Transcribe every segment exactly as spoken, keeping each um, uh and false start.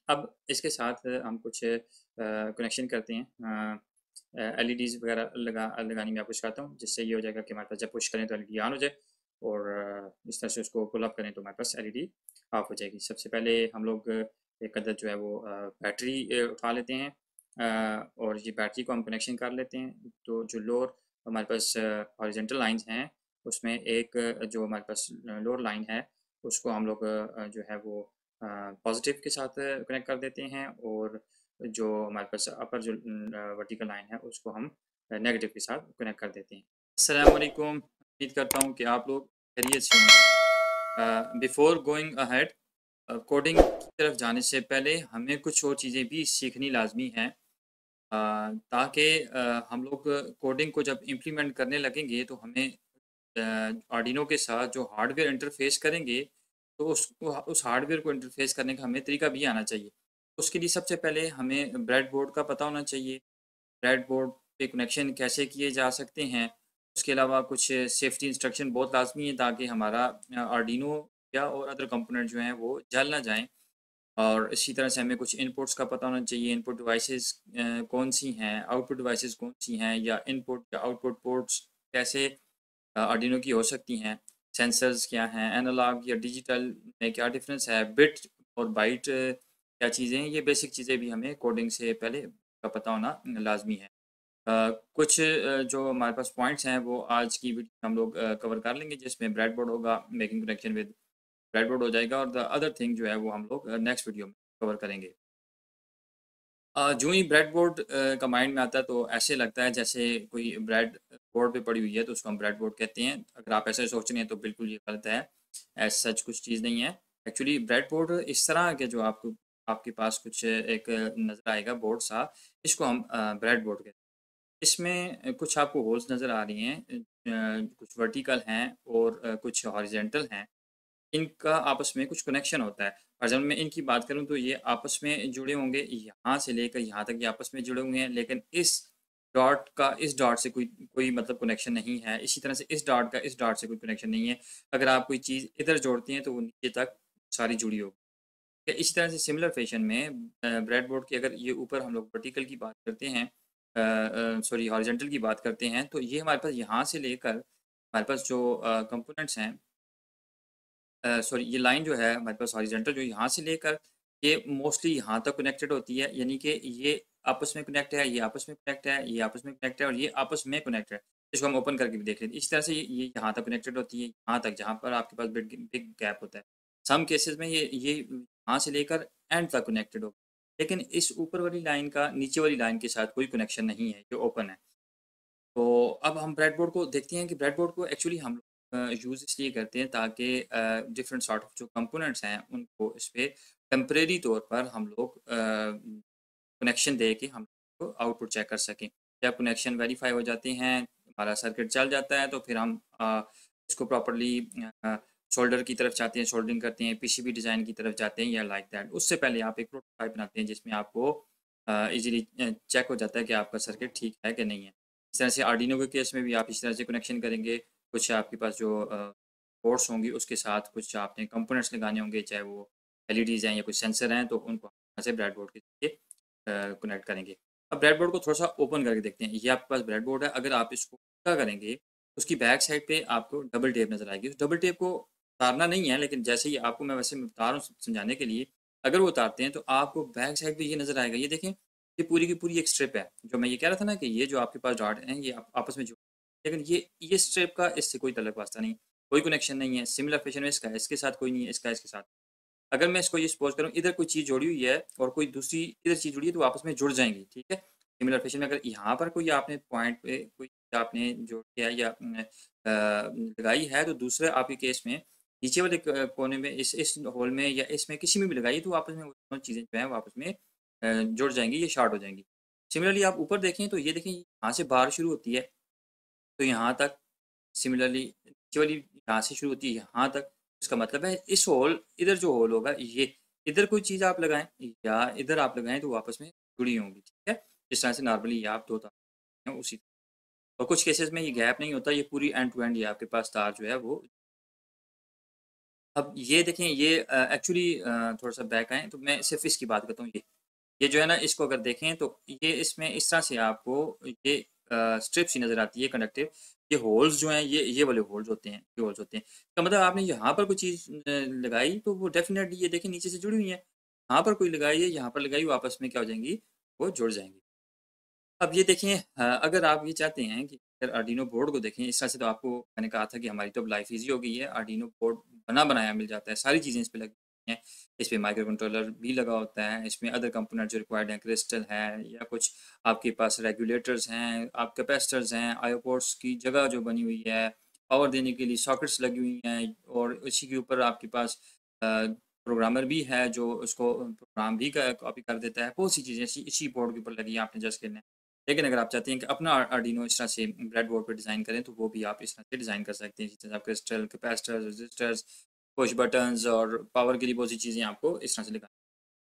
अब इसके साथ हम कुछ कनेक्शन करते हैं, एल ई डीज़ वगैरह लगा लगाने में आपको सिखाता हूँ, जिससे ये हो जाएगा कि हमारे पास जब पुश करें तो एल ई डी ऑन हो जाए और अ, इस तरह से उसको पुल अप करें तो हमारे पास एल ई डी ऑफ हो जाएगी। सबसे पहले हम लोग एक अदद जो है वो बैटरी उठा लेते हैं अ, और ये बैटरी को हम कनेक्शन कर लेते हैं। तो जो लोअर हमारे पास हॉरिजॉन्टल लाइंस हैं, उसमें एक अ, जो हमारे पास लोअर लाइन है उसको हम लोग अ, जो है वो पॉजिटिव के साथ कनेक्ट कर देते हैं और जो हमारे पास अपर जो वर्टिकल लाइन है उसको हम नेगेटिव के साथ कनेक्ट कर देते हैं। अस्सलाम वालेकुम, उम्मीद करता हूँ कि आप लोग खैरियत से होंगे। बिफोर गोइंग अहेड, कोडिंग की तरफ जाने से पहले हमें कुछ और चीज़ें भी सीखनी लाजमी हैं, ताकि हम लोग कोडिंग को जब इम्प्लीमेंट करने लगेंगे तो हमें आर्डिनो के साथ जो हार्डवेयर इंटरफेस करेंगे तो उसको उस हार्डवेयर को इंटरफेस करने का हमें तरीका भी आना चाहिए। उसके लिए सबसे पहले हमें ब्रेड बोर्ड का पता होना चाहिए, ब्रेड बोर्ड पे कनेक्शन कैसे किए जा सकते हैं। उसके अलावा कुछ सेफ्टी इंस्ट्रक्शन बहुत लाजमी है ताकि हमारा आर्डिनो या और अदर कंपोनेंट जो हैं वो जल ना जाएँ। और इसी तरह से हमें कुछ इनपुट्स का पता होना चाहिए, इनपुट डिवाइसेस कौन सी हैं, आउटपुट डिवाइसेस कौन सी हैं, या इनपुट या आउटपुट पोर्ट्स कैसे आर्डिनो की हो सकती हैं, सेंसर्स क्या हैं, एनालॉग या डिजिटल में क्या डिफरेंस है, बिट और बाइट क्या चीज़ें हैं। ये बेसिक चीज़ें भी हमें कोडिंग से पहले का पता होना लाजमी है। अ, कुछ अ, जो हमारे पास पॉइंट्स हैं वो आज की वीडियो में हम लोग कवर कर लेंगे, जिसमें ब्रेड बोर्ड होगा, making connection with breadboard हो जाएगा, और द अदर थिंग जो है वो हम लोग नेक्स्ट वीडियो में कवर करेंगे। अ, जो ही ब्रेड बोर्ड अ, का माइंड में आता है तो ऐसे लगता है जैसे कोई ब्रेड बोर्ड पे पड़ी हुई है तो उसको हम ब्रेड बोर्ड कहते हैं। अगर आप ऐसे सोच रहे हैं तो बिल्कुल ये गलत है, ऐसा सच कुछ चीज़ नहीं है। एक्चुअली ब्रेड बोर्ड इस तरह के जो आपको आपके पास कुछ एक नज़र आएगा बोर्ड सा, इसको हम ब्रेड बोर्ड कहते हैं। इसमें कुछ आपको होल्स नज़र आ रही हैं, अ, कुछ वर्टिकल हैं और अ, कुछ हॉरिजेंटल हैं। इनका आपस में कुछ कनेक्शन होता है, और जब मैं इनकी बात करूँ तो ये आपस में जुड़े होंगे, यहाँ से लेकर यहाँ तक ये आपस में जुड़े हुए हैं, लेकिन इस डॉट का इस डॉट से कोई कोई मतलब कनेक्शन नहीं है। इसी तरह से इस डॉट का इस डॉट से कोई कनेक्शन नहीं है। अगर आप कोई चीज़ इधर जोड़ते हैं तो वो नीचे तक सारी जुड़ी होगी। या इसी तरह से सिमिलर फैशन में ब्रेड बोर्ड की अगर ये ऊपर हम लोग वर्टिकल की बात करते हैं, सॉरी हॉरिजॉन्टल की बात करते हैं, तो ये हमारे पास यहाँ से लेकर हमारे पास जो कंपोनेंट्स हैं, सॉरी ये लाइन जो है हमारे पास हॉरिजॉन्टल जो यहाँ से लेकर ये मोस्टली यहाँ तक कनेक्टेड होती है, यानी कि ये आपस में कनेक्ट है, ये आपस में कनेक्ट है, ये आपस में कनेक्ट है और ये आपस में कनेक्ट है। इसको हम ओपन करके भी देख लेते हैं। इस तरह से ये ये यहाँ तक कनेक्टेड होती है, यहाँ तक जहाँ पर आपके पास बिग बिग गैप होता है। सम केसेस में ये ये यहाँ से लेकर एंड तक कनेक्टेड हो, लेकिन इस ऊपर वाली लाइन का नीचे वाली लाइन के साथ कोई कनेक्शन नहीं है, जो ओपन है। तो अब हम ब्रेडबोर्ड को देखते हैं कि ब्रेडबोर्ड को एक्चुअली हम यूज़ इसलिए करते हैं ताकि डिफरेंट सॉर्ट ऑफ जो कंपोनेंट्स हैं उनको इस पे टेम्परेरी तौर पर हम लोग कनेक्शन दे के हम लोग आउटपुट चेक कर सकें। जब कनेक्शन वेरीफाई हो जाते हैं, हमारा सर्किट चल जाता है, तो फिर हम अ, इसको प्रॉपर्ली शोल्डर की तरफ जाते हैं, शोल्डरिंग करते हैं, पीसीबी डिज़ाइन की तरफ जाते हैं या लाइक दैट। उससे पहले आप एक प्रोटोटाइप बनाते हैं जिसमें आपको इजीली चेक हो जाता है कि आपका सर्किट ठीक है कि नहीं है। इस तरह से आर्डिनो के केस में भी आप इस तरह से कनेक्शन करेंगे। कुछ आपके पास जो पोर्ट्स होंगी उसके साथ कुछ आपने कंपोनेंट्स लगाने होंगे, चाहे वो एलईडीज़ हैं या कुछ सेंसर हैं, तो उनको यहाँ से ब्रेडबोर्ड के जरिए कनेक्ट करेंगे। अब ब्रेडबोर्ड को थोड़ा-सा ओपन करके देखते हैं। ये आपके पास ब्रेडबोर्ड है, अगर आप इसको उल्टा करेंगे, उसकी बैक साइड पे आपको डबल टेप नज़र आएगी। उस डबल टेप को उतारना नहीं है, लेकिन जैसे ही आपको मैं वैसे बता रहा हूँ समझाने के लिए, अगर वो उतारते हैं तो आपको बैक साइड पे ये नज़र आएगा। ये देखें, ये पूरी की पूरी एक स्ट्रिप है। जो मैं ये कह रहा था ना कि ये जो आपके पास डॉट हैं, ये आप आपस में जुड़े, लेकिन ये ये स्ट्रिप का इससे कोई तल्लुक वास्ता नहीं, कोई कनेक्शन नहीं है। सिमिलर फैशन में इसका इसके साथ कोई नहीं है, इसका इसके साथ। अगर मैं इसको ये सपोज़ करूँ, इधर कोई चीज़ जुड़ी हुई है और कोई दूसरी इधर चीज़ जुड़ी है, तो वो आपस में जुड़ जाएँगी, ठीक है? सिमिलर फैशन में अगर यहाँ पर कोई आपने पॉइंट पे कोई आपने जोड़ दिया या उम, अ, लगाई है, तो दूसरे आपके केस में नीचे वाले क कोने में इस इस होल में या इसमें किसी में भी लगाइए, तो आपस में वो दोनों चीज़ें जो हैं वो आपस में अ, जुड़ जाएँगी, ये शॉर्ट हो जाएँगी। सिमिलरली आप ऊपर देखें तो ये देखें, यहाँ से बार शुरू होती है, तो यहाँ तक। सिमिलरली नीचे वाली यहाँ से शुरू होती है यहाँ तक। इसका मतलब है इस होल इधर जो होल होगा, ये इधर कोई चीज़ आप लगाएँ या इधर आप लगाएँ तो वो आपस में जुड़ी होंगी, ठीक है? जिस तरह से नॉर्मली ये आप दो तार हैं उसी। और कुछ केसेज़ में ये गैप नहीं होता, ये पूरी एंड टू एंड ये आपके पास तार जो है वो। अब ये देखें ये अ, एक्चुअली अ, थोड़ा-सा बैक आएँ तो मैं सिर्फ़ इसकी बात करता हूँ ये। ये जो है ना इसको अगर देखें तो ये इसमें इस तरह से आपको ये अ, स्ट्रिप सी नज़र आती है कंडक्टिव। ये होल्स जो हैं ये ये वाले होल्स होते हैं, ये होल्स होते हैं। तो मतलब आपने यहाँ पर कोई चीज़ अ, लगाई तो वो डेफ़िनेटली ये देखें नीचे से जुड़ी हुई है। यहाँ पर कोई लगाई है, यहाँ पर लगाई वो आपस में क्या हो जाएँगी, वो जुड़ जाएँगी। अब ये देखें अ, अगर आप ये चाहते हैं कि अगर आर्डिनो बोर्ड को देखें, इस तरह से तो आपको मैंने कहा था कि हमारी तो अब लाइफ़ ईज़ी हो गई है, आर्डिनो बोर्ड बना-बनाया मिल जाता है, सारी चीज़ें इस पे लगी हुई हैं। इस पे माइक्रो कंट्रोलर भी लगा होता है, इसमें अदर कंपोनेंट जो रिक्वायर्ड हैं, क्रिस्टल है या कुछ आपके पास रेगुलेटर्स हैं, आप कैपेसिटर्स हैं, आईओ पोर्ट्स की जगह जो बनी हुई है, पावर देने के लिए सॉकेट्स लगी हुई हैं और इसी के ऊपर आपके पास अ, प्रोग्रामर भी है जो उसको प्रोग्राम भी क कॉपी कर देता है। बहुत सी चीज़ें इसी इसी बोर्ड के ऊपर लगी हैं, आपने जस्ट करना है। लेकिन अगर आप चाहते हैं कि अपना आर आर्डिनो इस तरह से ब्रेडबोर्ड पे डिज़ाइन करें, तो वो भी आप इस तरह से डिज़ाइन कर सकते हैं। जिस तरह crystal, capacitors, resistors, push buttons और पावर के लिए बहुत सी चीज़ें आपको इस तरह से लगा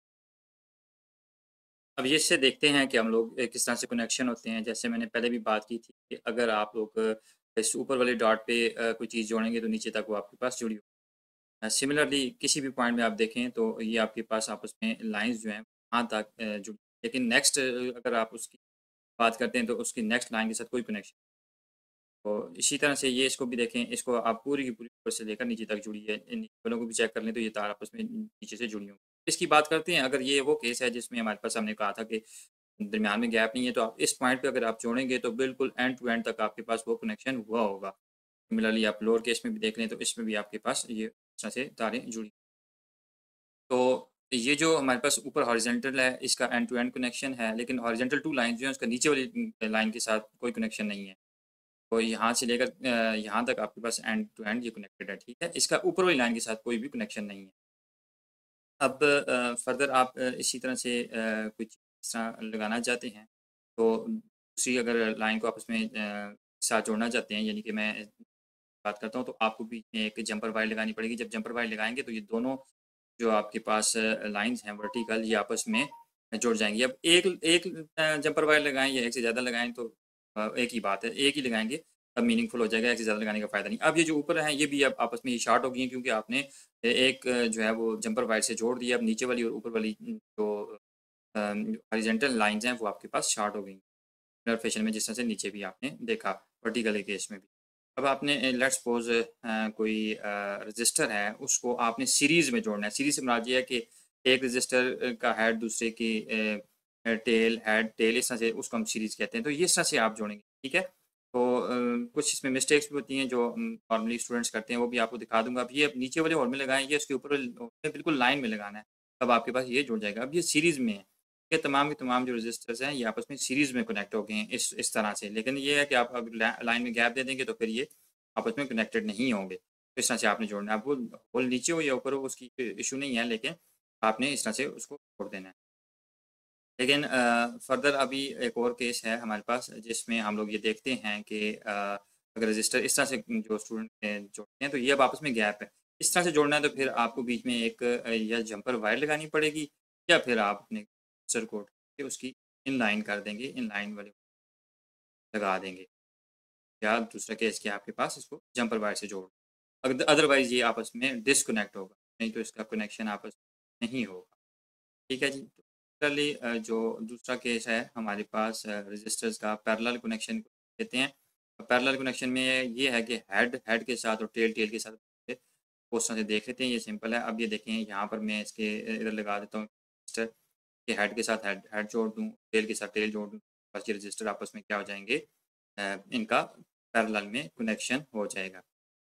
अब ये इससे देखते हैं कि हम लोग अ, किस तरह से कनेक्शन होते हैं। जैसे मैंने पहले भी बात की थी कि अगर आप लोग अ, इस ऊपर वाले डॉट पे अ, कोई चीज़ जोड़ेंगे तो नीचे तक वो आपके पास जुड़ी अ, सिमिलरली किसी भी पॉइंट में आप देखें तो ये आपके पास आपस में लाइन्स जो हैं वहाँ तक अ, जुड़ी लेकिन नेक्स्ट अगर आप उसकी बात करते हैं तो उसकी नेक्स्ट लाइन के साथ कोई कनेक्शन तो इसी तरह से ये इसको भी देखें, इसको आप पूरी की पूरी ऊपर से लेकर नीचे तक जुड़ी है। इन केबलों को भी चेक कर लें तो ये तार आपस में नीचे से जुड़ी हों। इसकी बात करते हैं अगर ये वो केस है जिसमें हमारे पास हमने कहा था कि दरमियान में गैप नहीं है तो आप इस पॉइंट पे अगर आप जोड़ेंगे तो बिल्कुल एंड टू एंड तक आपके पास वो कनेक्शन हुआ होगा। सिमिलरली आप लोअर केस में भी देख लें तो इसमें भी आपके पास ये इस तरह से तारें जुड़ी तो ये जो हमारे पास ऊपर हॉरिज़ॉन्टल है, इसका एंड टू एंड कनेक्शन है, लेकिन हॉरिज़ॉन्टल टू लाइन जो है, उसका नीचे वाली उम, लाइन के साथ कोई कनेक्शन नहीं है। तो यहाँ से लेकर अ, यहाँ तक आपके पास एंड टू एंड ये कनेक्टेड है, ठीक है? इसका ऊपर वाली लाइन के साथ कोई भी कनेक्शन नहीं है। अब अ, फ़र्दर आप अ, इसी तरह से अ, कुछ इस तरह लगाना चाहते हैं, तो दूसरी अगर लाइन को आपस में अ, साथ जोड़ना चाहते हैं, यानी कि मैं बात करता हूँ, तो आपको बीच में एक जंपर वायर लगानी पड़ेगी। जब जंपर वायर लगाएँगे, तो ये दोनों जो आपके पास लाइन्स हैं वर्टिकल ये आपस में जुड़ जाएँगी। अब एक एक अ, जंपर वायर लगाएँ या एक से ज़्यादा लगाएँ तो अ, एक ही बात है, एक ही लगाएँगे तब मीनिंगफुल हो जाएगा, एक से ज़्यादा लगाने का फ़ायदा नहीं। अब ये जो ऊपर हैं ये भी अब आपस में ये शॉर्ट हो गई हैं क्योंकि आपने ए एक अ, जो है वो जंपर वायर से जोड़ दिया, अब नीचे वाली और ऊपर वाली उम, जो अ, हॉरिज़ॉन्टल लाइन्स हैं वो आपके पास शॉर्ट हो गई। मिरर फैशन में जिस तरह से नीचे भी आपने देखा, वर्टिकल केस में भी। अब आपने अ, लेट्स सपोज़ अ, कोई अ, रजिस्टर है, उसको आपने सीरीज़ में जोड़ना है। सीरीज़ से मुराद ये है कि एक रजिस्टर अ, का हेड दूसरे की अ अ, टेल, हेड, टेल इस तरह से उसको हम सीरीज़ कहते हैं। तो ये इस तरह से आप जोड़ेंगे, ठीक है? तो अ, कुछ इसमें मिस्टेक्स भी होती हैं जो उम, नॉर्मली स्टूडेंट्स करते हैं, वो भी आपको दिखा दूँगा। अब ये नीचे वाले हॉल में लगाएँ, ये उसके ऊपर वाले हॉल में बिल्कुल लाइन में लगाना है, तब आपके पास ये जुड़ जाएगा। अब ये सीरीज़ में है। ये तमाम के तमाम जो रजिस्टर्स हैं ये आपस में सीरीज़ में कनेक्ट हो गए हैं इस इस तरह से। लेकिन ये है कि आप अगर ला लाइन में गैप दे देंगे तो फिर ये आपस में कनेक्टेड नहीं होंगे। तो इस तरह से आपने जोड़ना है। अब वो होल नीचे हो या ऊपर हो उसकी इ इश्यू नहीं है लेकिन आपने इस तरह से उसको जोड़ देना है। लेकिन अ, फ़र्दर अभी एक और केस है हमारे पास जिसमें हम लोग ये देखते हैं कि अ, अगर रजिस्टर इस तरह से जो स्टूडेंट अ, जोड़ते हैं तो ये अब आपस में गैप है। इस तरह से जोड़ना है तो फिर आपको बीच में एक अ, या जम्पर वायर लगानी पड़ेगी या फिर आप अपने रजिस्टर कोड के उसकी इनलाइन कर देंगे, इनलाइन वाले लगा देंगे। या दूसरा केस कि आपके पास इसको जम्पर वायर से जोड़ अग अदरवाइज़ ये आपस में डिस्कनेक्ट होगा, नहीं तो इसका कनेक्शन आपस में नहीं होगा। ठीक है जी। सिमिलरली अ, जो दूसरा केस है हमारे पास अ, रजिस्टर्स का पैरेलल कनेक्शन कहते हैं। पैरेलल कनेक्शन में ये है कि हेड हेड के साथ और टेल टेल के साथ उस तरह से देख लेते हैं, ये सिंपल है। अब ये देखें यहाँ पर मैं इसके अ, इधर लगा देता हूँ रजिस्टर के हेड के साथ हेड हेड जोड़ दूँ, टेल के साथ टेल जोड़ दूँ, बस ये रजिस्टर आपस में क्या हो जाएँगे अ, इनका पैरेलल में कनेक्शन हो जाएगा।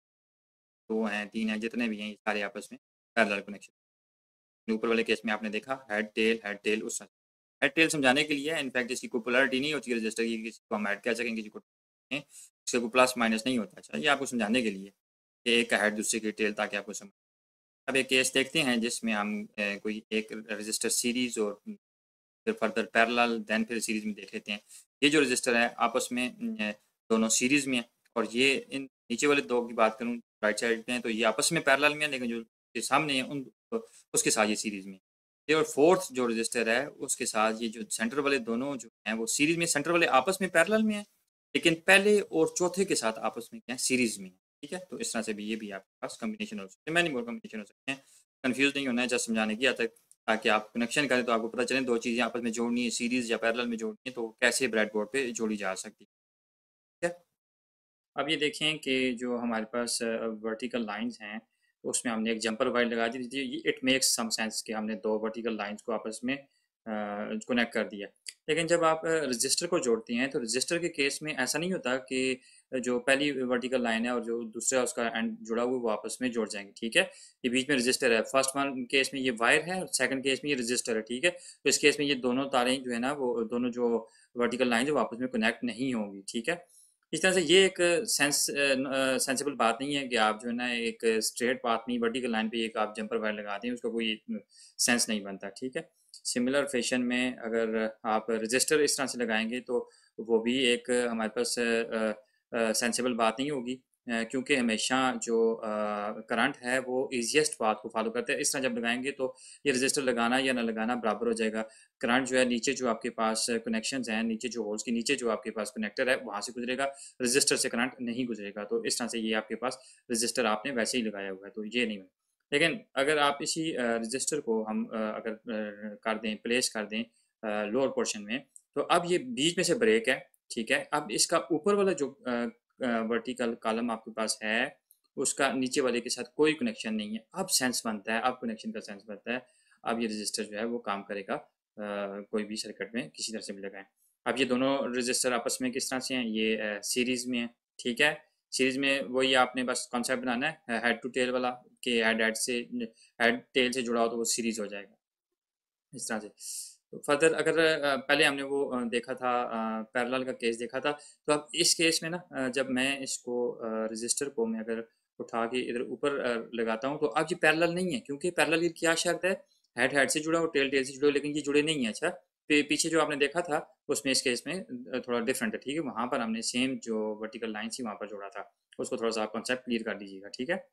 दो हैं, तीन हैं, जितने भी हैं ये सारे आपस में पैरेलल कनेक्शन। ऊपर वाले केस में आपने देखा हेड टेल हेड टेल उस तरह हेड टेल समझाने के लिए है इनफैक्ट इसकी कोई पोलैरिटी नहीं होती है रजिस्टर की किसी को हम ऐड कह सकें किसी को नहीं, इसका कोई प्लस माइनस नहीं होता अच्छा ये आपको समझाने के लिए कि एक का हेड दूसरे की टेल ताकि आपको समझ अब एक केस देखते हैं जिसमें हम अ, कोई एक रजिस्टर सीरीज और फिर फर्दर पैरेलल देन फिर सीरीज में देख लेते हैं ये जो रजिस्टर है आपस में अ, दोनों सीरीज में है और ये इन नीचे वाले दो की बात करूँ राइट साइड पे हैं तो ये आपस में पैरेलल में है लेकिन जो के सामने है उन उसके साथ ये सीरीज में है। ये और फोर्थ जो रजिस्टर है उसके साथ ये जो सेंटर वाले दोनों जो हैं वो सीरीज में सेंटर वाले आपस में पैरेलल में है लेकिन पहले और चौथे के साथ आपस में क्या है सीरीज में है ठीक है। तो इस तरह से भी ये भी आपके पास कम्बिनेशन हो सकते हैं, मैनी मोर कम्बिनेशन हो सकते हैं। कंफ्यूज नहीं होना है, जस्ट समझाने की आता है ताकि आप कनेक्शन करें तो आपको पता चले दो चीज़ें आपस में जोड़नी है, सीरीज़ या पैरेलल में जोड़नी है तो कैसे ब्रेडबोर्ड पे जोड़ी जा सकती है। ठीक है। अब ये देखें कि जो हमारे पास वर्टिकल लाइंस हैं उसमें हमने एक जंपर वायर लगा दी थी। इट मेक्स सम सेंस कि हमने दो वर्टिकल लाइंस को आपस में कनेक्ट कर दिया। लेकिन जब आप रजिस्टर को जोड़ती हैं तो रजिस्टर के केस में ऐसा नहीं होता कि जो पहली वर्टिकल लाइन है और जो दूसरा उसका एंड जुड़ा हुआ वो आपस में जुड़ जाएंगे। ठीक है। ये बीच में रजिस्टर है, फर्स्ट वन केस में ये वायर है और सेकंड केस में ये रजिस्टर है। ठीक है। तो इस केस में ये दोनों तारें जो है ना वो दोनों जो वर्टिकल लाइन है वो आपस में कनेक्ट नहीं होंगी। ठीक है। इस तरह से ये एक सेंस सेंसिबल बात नहीं है कि आप जो है ना एक स्ट्रेट पाथ में वर्टिकल लाइन पे एक आप जंपर वायर लगा दें, उसका कोई सेंस नहीं बनता। ठीक है। सिमिलर फैशन में अगर आप रजिस्टर इस तरह से लगाएंगे तो वो भी एक हमारे पास सेंसिबल बात नहीं होगी, क्योंकि हमेशा जो करंट है वो ईजीएस्ट पाथ को फॉलो करता है। इस तरह जब लगाएंगे तो ये रजिस्टर लगाना या ना लगाना बराबर हो जाएगा। करंट जो है नीचे जो आपके पास कनेक्शंस हैं, नीचे जो होल्स के नीचे जो आपके पास कनेक्टर है वहाँ से गुजरेगा, रजिस्टर से करंट नहीं गुजरेगा। तो इस तरह से ये आपके पास रजिस्टर आपने वैसे ही लगाया हुआ है तो ये नहीं है। लेकिन अगर आप इसी रजिस्टर को हम अगर कर दें, प्लेस कर दें लोअर पोर्शन में, तो अब ये बीच में से ब्रेक है। ठीक है। अब इसका ऊपर वाला जो वर्टिकल कॉलम आपके पास है उसका नीचे वाले के साथ कोई कनेक्शन नहीं है। अब सेंस बनता है, अब कनेक्शन का सेंस बनता है। अब ये रजिस्टर जो है वो काम करेगा आ, कोई भी सर्किट में किसी तरह से भी लगाएं। अब ये दोनों रजिस्टर आपस में किस तरह से हैं, ये सीरीज में है। ठीक है। सीरीज में वही आपने बस कॉन्सेप्ट बनाना है हेड टू टेल वाला कि हेड हेड से हेड टेल से जुड़ा हो तो वो सीरीज हो जाएगा इस तरह से। तो फर्दर अगर पहले हमने वो देखा था पैरेलल का केस देखा था, तो अब इस केस में ना जब मैं इसको रजिस्टर को मैं अगर उठा के इधर ऊपर लगाता हूँ तो अब ये पैरेलल नहीं है, क्योंकि पैरेलल की क्या शर्त है, हेड हेड से जुड़ा और टेल टेल से जुड़ा, लेकिन ये जुड़े नहीं है। अच्छा, पीछे जो आपने देखा था उसमें इस केस में थोड़ा डिफरेंट है। ठीक है। वहाँ पर हमने सेम जो वर्टिकल लाइन थी वहाँ पर जोड़ा था, उसको थोड़ा सा आप कॉन्सेप्ट क्लियर कर दीजिएगा। ठीक है।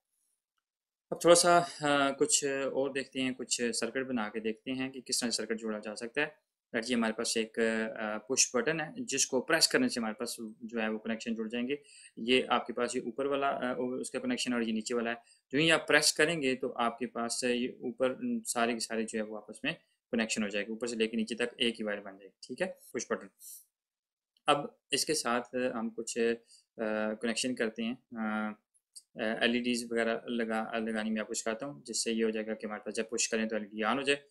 अब थोड़ा सा आ, कुछ और देखते हैं, कुछ सर्किट बना के देखते हैं कि किस तरह से सर्किट जोड़ा जा सकता है। देखिए हमारे पास एक पुश बटन है जिसको प्रेस करने से हमारे पास जो है वो कनेक्शन जुड़ जाएंगे। ये आपके पास ये ऊपर वाला आ, उसका कनेक्शन और ये नीचे वाला है। जो ही आप प्रेस करेंगे तो आपके पास ये ऊपर सारे के सारे जो है वो आपस में कनेक्शन हो जाएगी, ऊपर से लेकर नीचे तक एक ही वायर बन जाएगी। ठीक है। Push button. अब इसके साथ हम कुछ कनेक्शन करते हैं, एलईडीज़ वगैरह लगा लगानी मैं आपको सिखाता हूँ, जिससे ये हो जाएगा कि हमारे पास जब पुश करें तो एलईडी ऑन हो जाए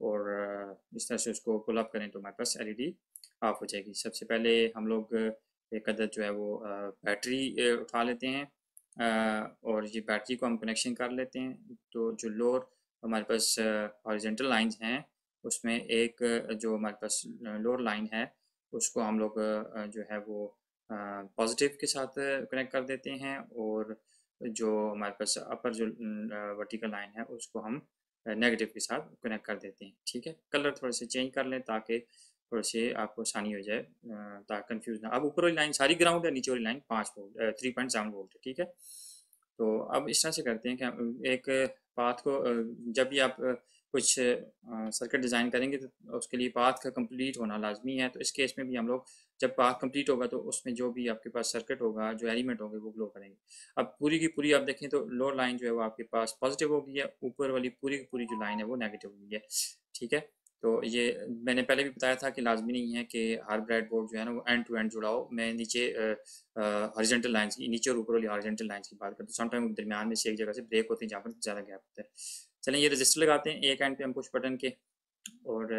और इस तरह से उसको पुल अप करें तो हमारे पास एलईडी ऑफ हो जाएगी। सबसे पहले हम लोग एक अदद जो है वो बैटरी उठा लेते हैं और ये बैटरी को हम कनेक्शन कर लेते हैं। तो जो लोअर हमारे पास हॉरिजॉन्टल लाइंस हैं उसमें एक जो हमारे पास लोअर लाइन है उसको हम लोग जो है वो पॉजिटिव के साथ कनेक्ट कर देते हैं और जो हमारे पास अपर जो वर्टिकल लाइन है उसको हम नेगेटिव के साथ कनेक्ट कर देते हैं। ठीक है। कलर थोड़े से चेंज कर लें ताकि थोड़े से आपको आसानी हो जाए, ताकि कंफ्यूज ना। अब ऊपर वाली लाइन सारी ग्राउंड है, नीचे वाली लाइन पाँच volt three point seven volt है। ठीक है। तो अब इस तरह से करते हैं कि एक पाथ को जब भी आप कुछ सर्किट डिज़ाइन करेंगे तो उसके लिए पाथ का कंप्लीट होना लाजमी है। तो इस केस में भी हम लोग जब पाथ कंप्लीट होगा तो उसमें जो भी आपके पास सर्किट होगा, जो एलिमेंट होंगे वो ग्लो करेंगे। अब पूरी की पूरी आप देखें तो लोअर लाइन जो है वो आपके पास पॉजिटिव हो गई है, ऊपर वाली पूरी की पूरी जो लाइन है वो नेगेटिव हो गई है। ठीक है। तो ये मैंने पहले भी बताया था कि लाजमी नहीं है कि हर ब्रेड बोर्ड जो है ना वो एंड टू एंड जुड़ा हो। मैं नीचे हॉरिजॉन्टल लाइंस की, नीचे और ऊपर वाली हॉरिजॉन्टल लाइंस की बात करते हैं। समटाइम दरमियान में से एक जगह से ब्रेक होती है जहाँ पर ज़्यादा गैप होता है। चलें ये रजिस्टर लगाते हैं एक एंड पे हम पुश बटन के, और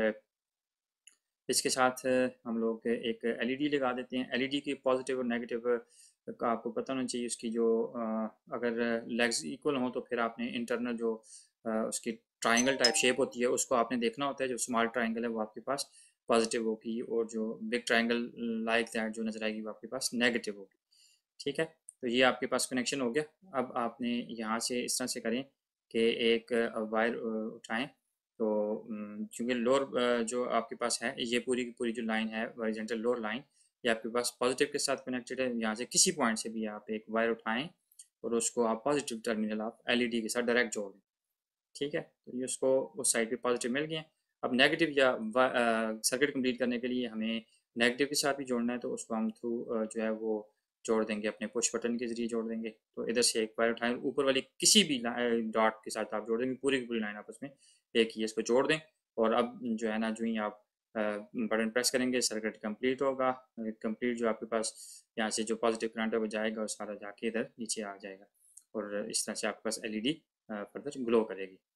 इसके साथ हम लोग एक एलईडी लगा देते हैं। एलईडी की पॉजिटिव और नेगेटिव का आपको पता होना चाहिए। उसकी जो अगर लेग्स इक्वल हों तो फिर आपने इंटरनल जो उसकी ट्राइंगल टाइप शेप होती है उसको आपने देखना होता है। जो स्मॉल ट्राइंगल है वो आपके पास पॉजिटिव होगी और जो बिग ट्राइंगल लाइक दैट जो नजर आएगी वो आपके पास नेगेटिव होगी। ठीक है। तो ये आपके पास कनेक्शन हो गया। अब आपने यहाँ से इस तरह से करें कि एक वायर उठाएं। तो चूँकि लोअर जो आपके पास है ये पूरी की पूरी जो लाइन है हॉरिजॉन्टल लोअर लाइन ये आपके पास पॉजिटिव के साथ कनेक्टेड है। यहाँ से किसी पॉइंट से भी आप एक वायर उठाएं और उसको आप पॉजिटिव टर्मिनल आप एलईडी के साथ डायरेक्ट जोड़ दें। ठीक है। तो ये उसको उस साइड पे पॉजिटिव मिल गए। अब नेगेटिव या सर्किट कंप्लीट करने के लिए हमें नेगेटिव के साथ भी जोड़ना है, तो उसको हम थ्रू जो है वो जोड़ देंगे, अपने पुश बटन के ज़रिए जोड़ देंगे। तो इधर से एक वायर उठाएं, ऊपर वाली किसी भी डॉट के साथ आप जोड़ देंगे, पूरी की पूरी लाइन आपस में एक ही है, इसको जोड़ दें। और अब जो है ना, जो ही आप बटन प्रेस करेंगे सर्किट कंप्लीट होगा। कंप्लीट जो आपके पास यहाँ से जो पॉजिटिव करंट है वो जाएगा और सारा जाके इधर नीचे आ जाएगा, और इस तरह से आपके पास एलईडी फर्दर ग्लो करेगी।